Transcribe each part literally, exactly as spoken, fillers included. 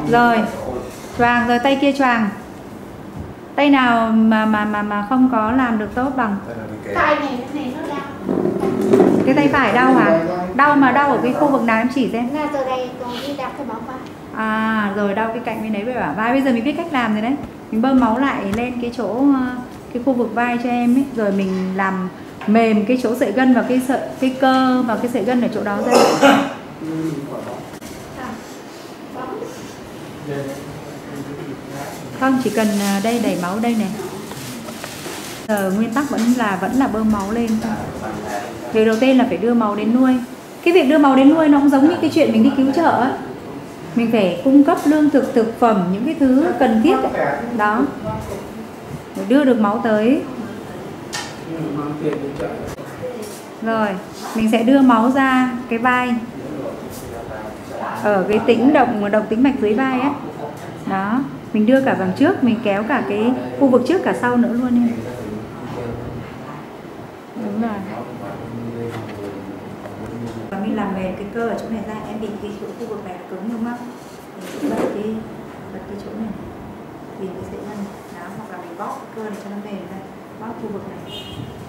Rồi, choàng rồi, tay kia choàng. Tay nào mà mà mà mà không có làm được tốt bằng? Tay này này nó đau. Cái tay phải đau hả? Đau mà đau ở cái khu vực nào em chỉ xem? Là giờ đây còn đi đau cái bả vai. À rồi, đau cái cạnh bên đấy với bả vai. Bây giờ mình biết cách làm rồi đấy. Mình bơm máu lại lên cái chỗ cái khu vực vai cho em ấy, rồi mình làm mềm cái chỗ sợi gân và cái sợi cái cơ và cái sợi gân ở chỗ đó ra. Không, chỉ cần đây đẩy máu đây này. Giờ nguyên tắc vẫn là vẫn là bơm máu lên thôi. Việc đầu tiên là phải đưa máu đến nuôi. Cái việc đưa máu đến nuôi nó cũng giống như cái chuyện mình đi cứu trợ ấy. Mình phải cung cấp lương thực, thực phẩm, những cái thứ cần thiết ấy. Đó, để đưa được máu tới. Rồi, mình sẽ đưa máu ra cái vai, ở cái tĩnh động động tĩnh mạch dưới vai ấy. Đó, mình đưa cả vòng trước, mình kéo cả cái khu vực trước cả sau nữa luôn em. Đúng rồi. Và mình làm mềm cái cơ ở chỗ này ra, em bị cái chỗ khu vực này cứng đúng không? Mình bật cái bật cái chỗ này, tìm cái sợi gân, đó, hoặc là mình bóp cơ này cho nó mềm ra, bóp khu vực này.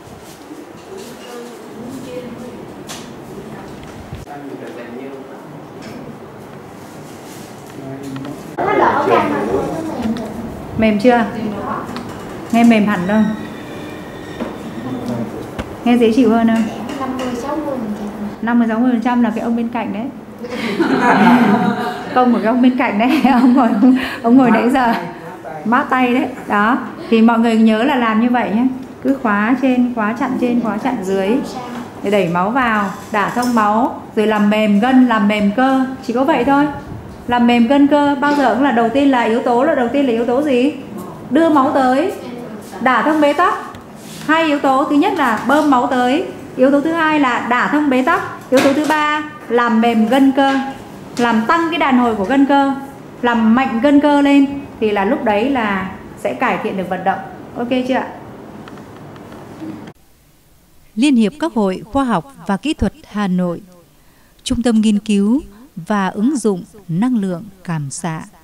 Nó đỡ căng mà. Mềm chưa? Nghe mềm hẳn không? Nghe dễ chịu hơn không? năm mươi sáu mươi phần trăm. năm mươi sáu mươi phần trăm là cái ông bên cạnh đấy. Công của cái ông bên cạnh đấy, ông ngồi ông, ông ngồi nãy giờ mát tay đấy. Đó, thì mọi người nhớ là làm như vậy nhé. Cứ khóa trên, khóa chặn trên, khóa chặn dưới để đẩy máu vào, đả thông máu, rồi làm mềm gân, làm mềm cơ. Chỉ có vậy thôi. Làm mềm gân cơ bao giờ cũng là đầu tiên là yếu tố là đầu tiên là yếu tố gì? Đưa máu tới, đả thông bế tắc. Hai yếu tố, thứ nhất là bơm máu tới, yếu tố thứ hai là đả thông bế tắc, yếu tố thứ ba làm mềm gân cơ, làm tăng cái đàn hồi của gân cơ, làm mạnh gân cơ lên, thì là lúc đấy là sẽ cải thiện được vận động. Ok chưa ạ? Liên hiệp các hội khoa học và kỹ thuật Hà Nội, Trung tâm nghiên cứu và ứng dụng năng lượng cảm xạ.